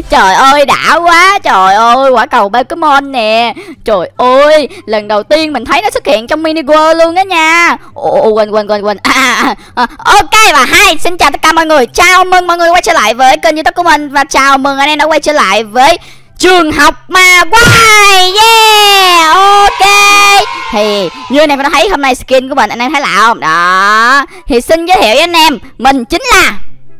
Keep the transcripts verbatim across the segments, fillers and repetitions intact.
Trời ơi đã quá. Trời ơi quả cầu Pokemon nè. Trời ơi lần đầu tiên mình thấy nó xuất hiện trong mini world luôn á nha. Ồ quên quên quên quên à, à, à. Ok và hai xin chào tất cả mọi người. Chào mừng mọi người quay trở lại với kênh YouTube của mình. Và chào mừng anh em đã quay trở lại với trường học ma quái. Yeah. Ok. Thì như anh em đã thấy hôm nay skin của mình anh em thấy lạ không? Đó. Thì xin giới thiệu với anh em, mình chính là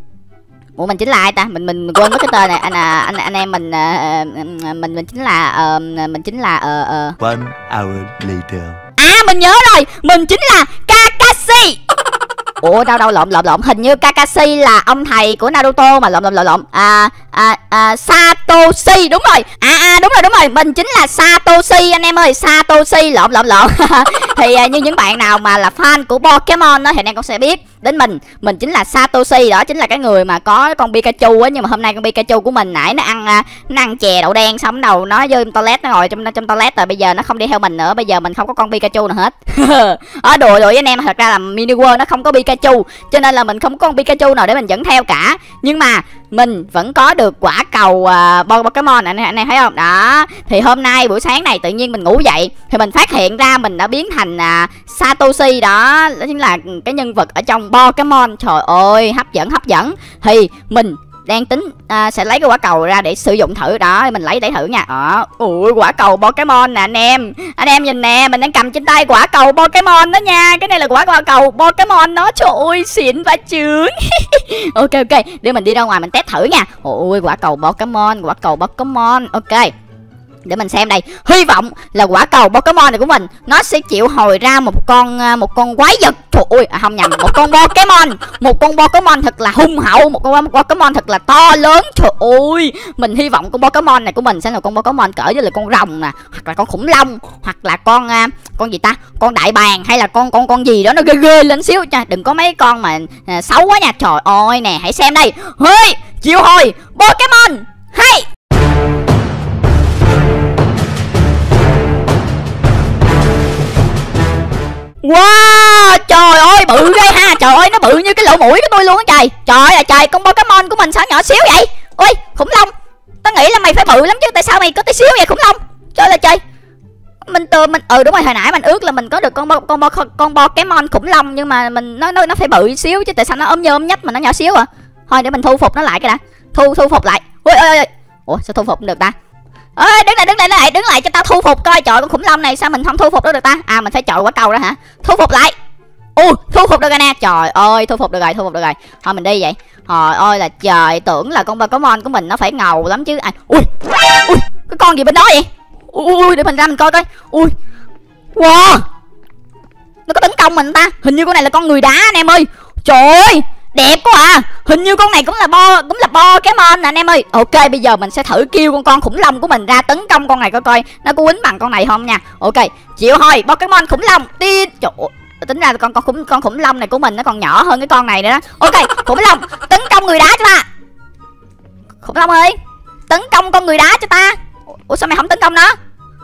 Ủa mình chính là ai ta? Mình mình quên mất cái tên này. Anh à, anh anh em mình uh, mình mình chính là uh, mình chính là uh, uh. One hour later. À mình nhớ rồi, mình chính là Kakashi. Ủa đâu đâu lộn lộn lộn, hình như Kakashi là ông thầy của Naruto mà lộn lộn lộn lộn. À à à Satoshi đúng rồi. À à đúng rồi đúng rồi, mình chính là Satoshi anh em ơi, Satoshi lộn lộn lộn. Thì à, như những bạn nào mà là fan của Pokemon đó thì anh em cũng sẽ biết đến mình, mình chính là Satoshi, đó chính là cái người mà có con Pikachu á, nhưng mà hôm nay con Pikachu của mình nãy nó ăn nó ăn chè đậu đen xong đầu nó vô trong toilet, nó ngồi trong trong toilet rồi bây giờ nó không đi theo mình nữa, bây giờ mình không có con Pikachu nào hết. Ở đùa đùa với anh em, thật ra là mini world nó không có Pikachu cho nên là mình không có con Pikachu nào để mình dẫn theo cả, nhưng mà mình vẫn có được quả cầu uh, Pokemon anh, anh em thấy không? Đó thì hôm nay buổi sáng này tự nhiên mình ngủ dậy thì mình phát hiện ra mình đã biến thành uh, Satoshi, đó đó chính là cái nhân vật ở trong Pokemon. Trời ơi hấp dẫn hấp dẫn. Thì mình đang tính à, sẽ lấy cái quả cầu ra để sử dụng thử, đó mình lấy để thử nha. Đó ui quả cầu Pokemon nè anh em, anh em nhìn nè, mình đang cầm trên tay quả cầu Pokemon đó nha, cái này là quả, quả cầu Pokemon đó, trời ơi xịn và chướng. Ok ok để mình đi ra ngoài mình test thử nha. Ui quả cầu Pokemon, quả cầu Pokemon. Ok để mình xem đây, hy vọng là quả cầu Pokemon này của mình nó sẽ chịu hồi ra một con một con quái vật. Trời ơi à, không nhầm, một con Pokemon, một con Pokemon thật là hung hậu, một con Pokemon thật là to lớn. Trời ơi mình hy vọng con Pokemon này của mình sẽ là con Pokemon cỡ với là con rồng nè, hoặc là con khủng long, hoặc là con con gì ta, con đại bàng, hay là con con con gì đó nó ghê ghê lên xíu nha, đừng có mấy con mà à, xấu quá nha. Trời ơi nè hãy xem đây, hey chịu hồi Pokemon hay. Wow trời ơi bự ghê ha, trời ơi nó bự như cái lỗ mũi của tôi luôn á trời. Trời ơi trời, con Pokemon của mình sao nhỏ xíu vậy? Ôi khủng long, tao nghĩ là mày phải bự lắm chứ, tại sao mày có tí xíu vậy khủng long? Trời ơi trời, mình từ mình ừ đúng rồi, hồi nãy mình ước là mình có được con con con, con Pokemon khủng long, nhưng mà mình nó nó nó phải bự xíu chứ, tại sao nó ốm nhôm nhách mà nó nhỏ xíu à? Thôi để mình thu phục nó lại cái đã, thu thu phục lại. Ui ơi ơi, ủa sao thu phục không được ta? Ơi đứng lại đứng lại đứng lại đứng lại cho tao thu phục coi. Trời con khủng long này sao mình không thu phục được, được ta? À mình phải chọi quả cầu đó hả? Thu phục lại. Ui thu phục được rồi nè. Trời ơi thu phục được rồi, thu phục được rồi. Thôi mình đi vậy. Trời ơi là trời, tưởng là con Pokemon của mình nó phải ngầu lắm chứ. À, ui ui cái con gì bên đó vậy? Ui để mình ra mình coi coi. Ui wow, nó có tấn công mình ta. Hình như con này là con người đá anh em ơi. Trời ơi đẹp quá à, hình như con này cũng là bo cũng là Pokemon nè anh em ơi. Ok bây giờ mình sẽ thử kêu con con khủng long của mình ra tấn công con này coi coi nó có quýnh bằng con này không nha. Ok chịu hồi Pokemon khủng long đi. Trời ơi, tính ra con con khủng con khủng long này của mình nó còn nhỏ hơn cái con này nữa đó. Ok khủng long tấn công người đá cho ta. Khủng long ơi tấn công con người đá cho ta. Ủa sao mày không tấn công nó?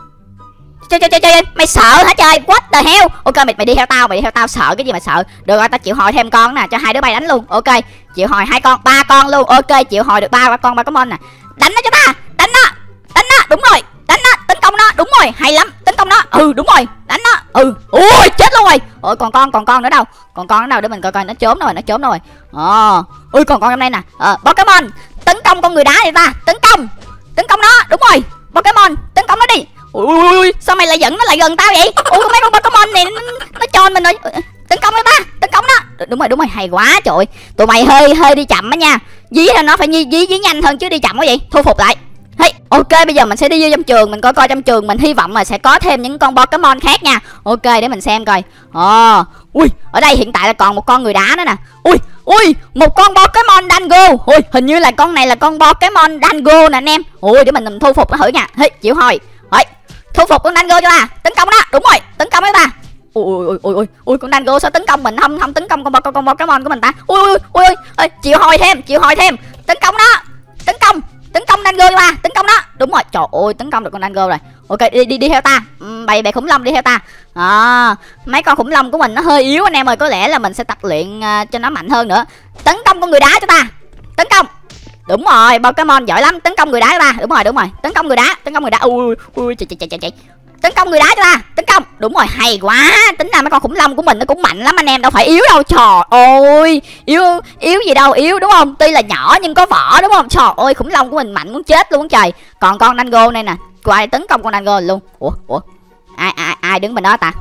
Chơi chơi chơi chơi mày sợ hả trời? What the hell? Ok mày mày đi theo tao, mày đi theo tao, sợ cái gì mà sợ. Được rồi tao chịu hồi thêm con nè, cho hai đứa bay đánh luôn. Ok chịu hồi hai con, ba con luôn. Ok chịu hồi được ba con Pokemon nè. Đánh nó cho ta, đánh nó, đánh nó, đúng rồi, đánh nó, tấn công nó, đúng rồi, hay lắm, tấn công nó. Ừ đúng rồi, đánh nó. Ừ ui chết luôn rồi. Ôi còn con còn con nữa đâu? Còn con nữa đâu để mình coi coi nó trốn đâu rồi, nó trốn đâu rồi. Ồ ui còn con trong đây nè. Ờ Pokemon tấn công con người đá này ta, tấn công, tấn công nó, đúng rồi. Pokemon tấn công nó đi. Ui, ui, ui sao mày lại dẫn nó lại gần tao vậy? Ui có mấy con Pokemon này nó, nó cho mình rồi. Tấn công nó ta, tấn công nó. Đúng rồi đúng rồi, hay quá trời. Tụi mày hơi hơi đi chậm á nha, dí là nó phải như dí dí nhanh hơn chứ đi chậm quá vậy. Thu phục lại. Hey, ok bây giờ mình sẽ đi vô trong trường, mình coi coi trong trường mình hy vọng là sẽ có thêm những con Pokemon khác nha. Ok để mình xem coi. Ồ, ui ở đây hiện tại là còn một con người đá nữa nè. Ui ui một con Pokemon Dango. Ui hình như là con này là con Pokemon Dango nè anh em. Ui để mình, mình thu phục nó thử nha. Hey, chịu hồi. Rồi thu phục con Dango cho ta, tấn công nó, đúng rồi tấn công với ta. Ui ui ui ui ui con Dango sao tấn công mình không không tấn công con con, con Pokemon của mình ta. Ui ui ui ui chịu hồi thêm, chịu hồi thêm, tấn công nó, tấn công tấn công Dango cho ta, tấn công nó, đúng rồi. Trời ơi tấn công được con Dango rồi. Ok đi đi đi theo ta, bầy bầy khủng long đi theo ta. À, mấy con khủng long của mình nó hơi yếu anh em ơi, có lẽ là mình sẽ tập luyện uh, cho nó mạnh hơn nữa. Tấn công con người đá cho ta, tấn công. Đúng rồi, Pokemon giỏi lắm, tấn công người đá cho ta. Đúng rồi, đúng rồi, tấn công người đá, tấn công người đá. Ui ui chạy chạy chạy chạy. Tấn công người đá cho ta, tấn công. Đúng rồi, hay quá. Tính ra mấy con khủng long của mình nó cũng mạnh lắm anh em, đâu phải yếu đâu. Trời ơi, yếu yếu gì đâu, yếu đúng không? Tuy là nhỏ nhưng có vỏ đúng không? Trời ơi, khủng long của mình mạnh muốn chết luôn trời. Còn con Dango này nè, qua đây tấn công con Dango luôn. Ủa, ủa. Ai ai ai đứng bên đó ta?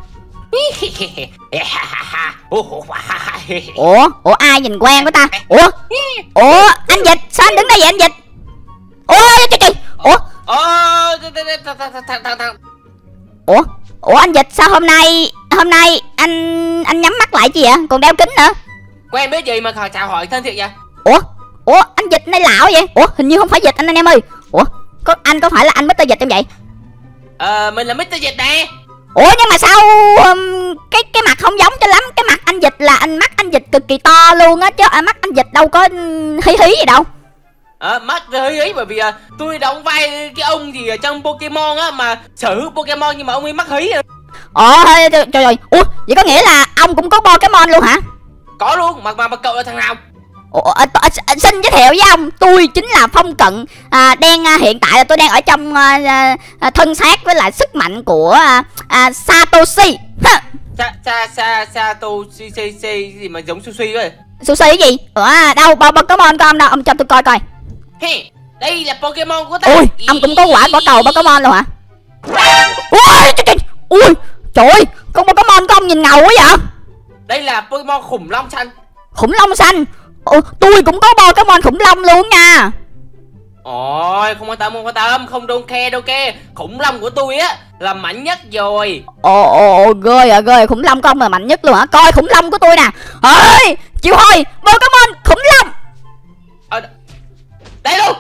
Ủa, ủa ai nhìn quen của ta? Ủa? Ủa, anh Dịch, sao anh đứng đây vậy anh Dịch? Ủa, trời trời. Ủa? Ủa? Ủa anh Dịch sao hôm nay hôm nay anh anh nhắm mắt lại chi vậy? Còn đeo kính nữa. Quen biết gì mà chào hỏi thân thiện vậy? Ủa? Ủa anh Dịch này lão vậy? Ủa hình như không phải Dịch anh anh em ơi. Ủa? Có anh có phải là anh mít tơ Dịch không vậy? Ờ mình là mít tơ Dịch nè. Ủa nhưng mà sao um, cái cái mặt không giống cho lắm. Cái mặt anh Dịch là anh mắt anh Dịch cực kỳ to luôn á chứ à, mắt anh Dịch đâu có hí hí gì đâu. Ờ mắt hí hí bởi vì uh, tôi đóng vai cái ông gì ở trong Pokemon á, mà sở hữu Pokemon nhưng mà ông ấy mắc hí. Ồ trời trời. Ủa vậy có nghĩa là ông cũng có Pokemon luôn hả? Có luôn, mà mà, mà cậu là thằng nào? Ủa, à, à, à, xin giới thiệu với ông, tôi chính là Phong Cận. à, đang à, hiện tại là tôi đang ở trong à, à, thân xác với lại sức mạnh của à, à, Satoshi. Sa sa sa Satoshi si si gì mà giống sushi vậy? Sushi cái gì? Ủa đâu Pokemon của ông đâu, ông cho tôi coi coi. Hey, đây là Pokemon của tôi. Ui, ông cũng có quả quả cầu Pokemon luôn hả? Ui trời trời. Ui trời ơi, con Pokemon của ông nhìn ngầu quá vậy. Đây là Pokemon khủng long xanh. Khủng long xanh. Ủa, tôi cũng có Pokemon khủng long luôn nha. Ôi không quan tâm, không quan tâm, không don't care đâu ke. Khủng long của tôi á là mạnh nhất rồi. Ồ ồ ghê à ghê, khủng long của ông là mạnh nhất luôn hả? Coi khủng long của tôi nè. Ơi chịu hồi Pokemon khủng long. Ờ, đây luôn.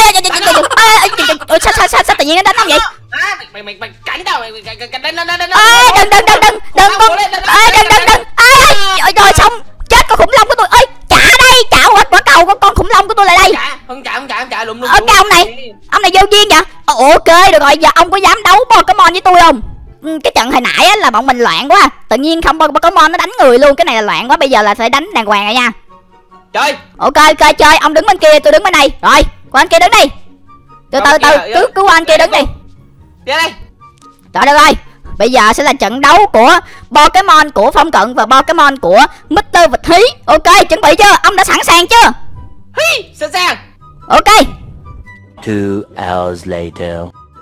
Ê sao sao sao sao tự nhiên nó đánh ông vậy? Mày mày mày cắn tao, mày cắn đánh đánh đánh đánh. Ê đừng đừng đừng đừng đừng con. Ê đừng đừng đừng. Ê rồi xong chết con khủng long của tôi. Ê trả đây, trả quả cầu con con khủng long của tôi lại đây. Không trả không trả không trả lụm lụm. Ờ cái ông này, ông này vô duyên vậy. Ok được rồi, giờ ông có dám đấu Pokemon với tôi không? Cái trận hồi nãy á là bọn mình loạn quá, tự nhiên không Pokemon nó đánh người luôn, cái này là loạn quá, bây giờ là phải đánh đàng hoàng rồi nha. Chơi. Ok ok chơi, ông đứng bên kia tôi đứng bên đây. Rồi, qua anh kia đứng đi. Từ từ từ cứ cứ qua anh kia đứng đi. Đi đây. Rồi được rồi. Bây giờ sẽ là trận đấu của Pokemon của Phong Cận và Pokemon của mít tơ Vịt Hí. Ok, chuẩn bị chưa? Ông đã sẵn sàng chưa? Hí, sẵn sàng. Ok. Two hours later.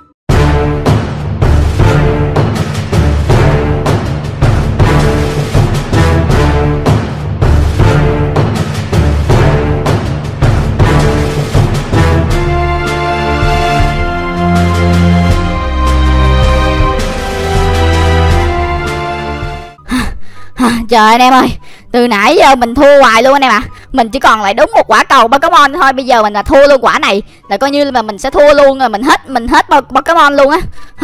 Trời anh em ơi, từ nãy giờ mình thua hoài luôn anh em ạ. À. Mình chỉ còn lại đúng một quả cầu Pokemon thôi, bây giờ mình là thua luôn quả này, là coi như là mình sẽ thua luôn rồi, mình hết mình hết Pokemon luôn á.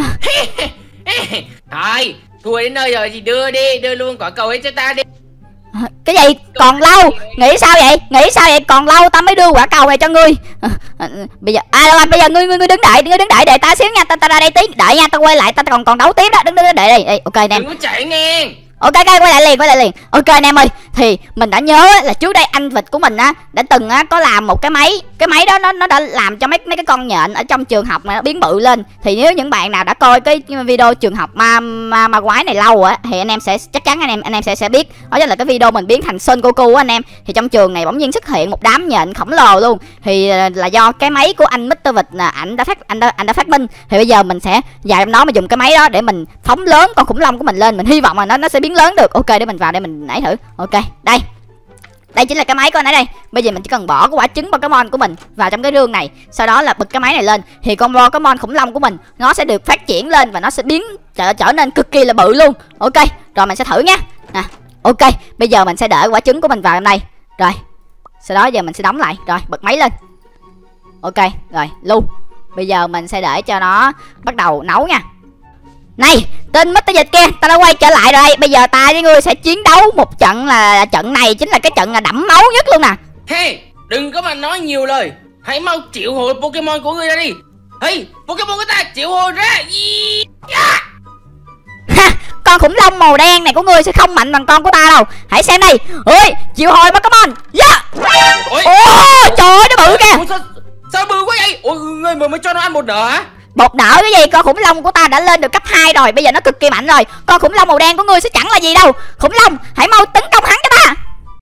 Thôi, thua đến nơi rồi thì đưa đi, đưa luôn quả cầu ấy cho ta đi. Cái gì? Còn lâu? Nghĩ sao vậy? Nghĩ sao vậy? Còn lâu ta mới đưa quả cầu này cho ngươi. Bây giờ à rồi, bây giờ ngươi ngươi ngươi đứng đợi, ngươi đứng đợi để ta xíu nha, ta ta ra đây tí, đợi nha, ta quay lại, ta còn còn đấu tiếp đó, đứng đứng đợi đây. Ok anh em. Đừng có chạy nghe. Ok ok quay lại liền quay lại liền. Ok anh em ơi, thì mình đã nhớ là trước đây anh Vịt của mình á đã từng á có làm một cái máy, cái máy đó nó nó đã làm cho mấy mấy cái con nhện ở trong trường học mà nó biến bự lên. Thì nếu những bạn nào đã coi cái video trường học ma ma, ma quái này lâu á thì anh em sẽ chắc chắn anh em anh em sẽ sẽ biết đó chính là cái video mình biến thành Son Goku á anh em. Thì trong trường này bỗng nhiên xuất hiện một đám nhện khổng lồ luôn, thì là do cái máy của anh mít tơ Vịt là ảnh đã phát anh đã anh đã phát minh. Thì bây giờ mình sẽ dài nó mà dùng cái máy đó để mình phóng lớn con khủng long của mình lên, mình hy vọng là nó nó sẽ biến lớn được. Ok để mình vào đây mình nãy thử. Ok đây, đây chính là cái máy của anh ấy đây. Bây giờ mình chỉ cần bỏ cái quả trứng Pokemon của mình vào trong cái rương này, sau đó là bật cái máy này lên thì con Pokemon khủng long của mình nó sẽ được phát triển lên và nó sẽ biến trở trở nên cực kỳ là bự luôn. Ok rồi mình sẽ thử nha. Nè ok bây giờ mình sẽ để quả trứng của mình vào trong đây rồi, sau đó giờ mình sẽ đóng lại rồi bật máy lên. Ok rồi luôn, bây giờ mình sẽ để cho nó bắt đầu nấu nha. Này, tên mít tơ Vịt kia, ta đã quay trở lại rồi. Bây giờ ta với ngươi sẽ chiến đấu một trận, là trận này chính là cái trận là đẫm máu nhất luôn nè. Hey, đừng có mà nói nhiều lời. Hãy mau triệu hồi Pokemon của ngươi ra đi. Hey, Pokemon của ta triệu hồi ra. Ha, con khủng long màu đen này của ngươi sẽ không mạnh bằng con của ta đâu. Hãy xem đây. Ơi, triệu hồi Pokemon. Yeah. Ôi, Ồ, trời ơi nó bự kìa. Ủa, sao, sao bự quá vậy? Ủa, ngươi mới cho nó ăn một nửa hả? Một nở cái gì, con khủng long của ta đã lên được cấp hai rồi, bây giờ nó cực kỳ mạnh rồi. Con khủng long màu đen của ngươi sẽ chẳng là gì đâu. Khủng long, hãy mau tấn công hắn cho ta.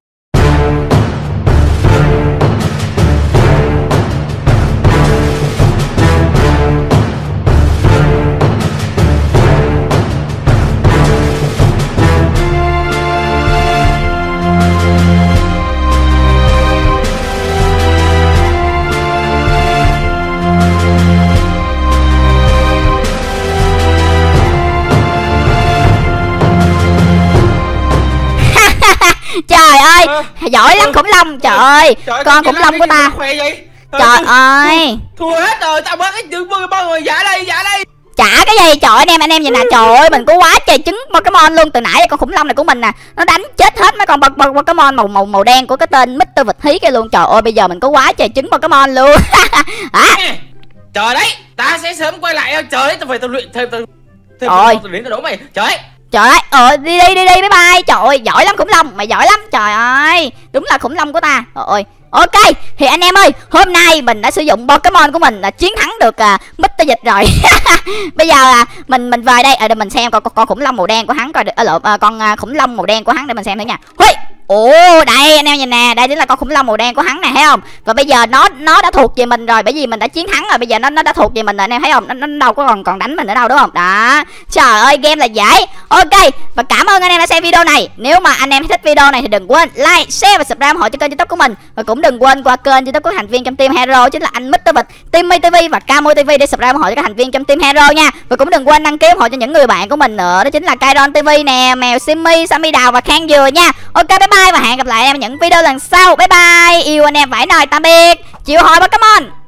Trời ơi, à, giỏi lắm khủng long. Trời ơi, trời con khủng long của ta. Trời ơi, thua hết rồi, tao mất cái trứng Pokemon rồi. Dạ đây, dạ đây. Chả cái gì. Trời ơi, anh em anh em nhìn nè. Trời ơi, mình có quá trời trứng Pokemon luôn. Từ nãy con khủng long này của mình nè, nó đánh chết hết mấy con Pokemon màu màu màu đen của cái tên mít tơ Vịt Hí kia luôn. Trời ơi, bây giờ mình có quá trời trứng Pokemon luôn. À. Trời đấy, ta sẽ sớm quay lại. Trời ơi, tao phải tập luyện thêm. Thêm Rồi, đến tao đấu mày. Trời ơi. Trời ơi, ờ đi đi đi đi bye bye. Trời ơi, giỏi lắm khủng long, mày giỏi lắm. Trời ơi, đúng là khủng long của ta. Trời ơi. Ok, thì anh em ơi, hôm nay mình đã sử dụng Pokemon của mình là chiến thắng được uh, mít tơ Vịt rồi. Bây giờ là uh, mình mình về đây, ở à, đây mình xem con, con con khủng long màu đen của hắn coi được, à, lộn, uh, con uh, khủng long màu đen của hắn để mình xem thử nha. Hui. Ồ, đây anh em nhìn nè, đây chính là con khủng long màu đen của hắn này, thấy không? Và bây giờ nó nó đã thuộc về mình rồi, bởi vì mình đã chiến thắng rồi, bây giờ nó nó đã thuộc về mình rồi, anh em thấy không? Nó, nó đâu có còn còn đánh mình nữa đâu, đúng không? Đó. Trời ơi, game là dễ. Ok, và cảm ơn anh em đã xem video này. Nếu mà anh em thích video này thì đừng quên like, share và subscribe ủng hộ cho kênh YouTube của mình. Và cũng đừng quên qua kênh YouTube của thành viên trong Team Hero chính là anh mít tơ Vịt, Timmy ti vi và Camo ti vi để subscribe ủng hộ cho các thành viên trong Team Hero nha. Và cũng đừng quên đăng ký ủng hộ cho những người bạn của mình nữa, đó chính là Kairon ti vi nè, Mèo Simmy, Sammy Đào và Khang Dừa nha. Ok, bye bye và hẹn gặp lại em ở những video lần sau. Bye bye, yêu anh em phải nói tạm biệt. Triệu hồi Pokemon.